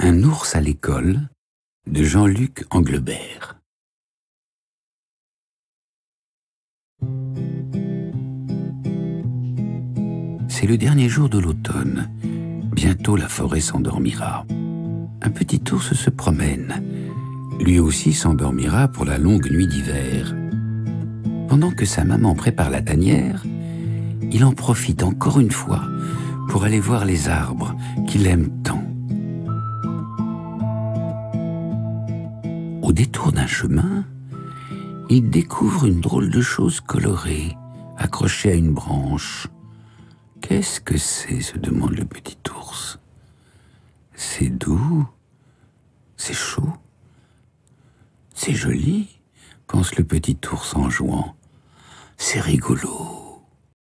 Un ours à l'école de Jean-Luc Anglebert. C'est le dernier jour de l'automne. Bientôt la forêt s'endormira. Un petit ours se promène. Lui aussi s'endormira pour la longue nuit d'hiver. Pendant que sa maman prépare la tanière, il en profite encore une fois pour aller voir les arbres qu'il aime tant. Au détour d'un chemin, il découvre une drôle de chose colorée, accrochée à une branche. Qu'est-ce que c'est, se demande le petit ours. C'est doux, c'est chaud, c'est joli, pense le petit ours en jouant. C'est rigolo.